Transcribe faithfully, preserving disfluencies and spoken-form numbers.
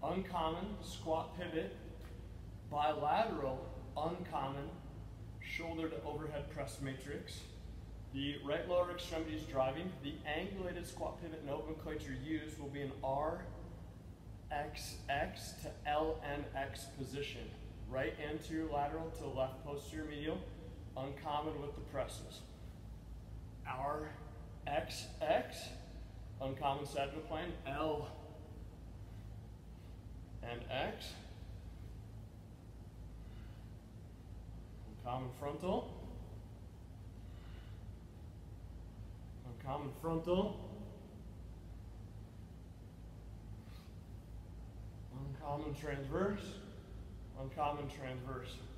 uncommon, squat pivot, bilateral, uncommon, shoulder to overhead press matrix. The right lower extremity is driving. The angulated squat pivot nomenclature used will be an R X X to L N X position. Right anterior lateral to left posterior medial, uncommon with the presses. R X X, uncommon sagittal plane, L and X, uncommon frontal, uncommon frontal, uncommon transverse, uncommon transverse.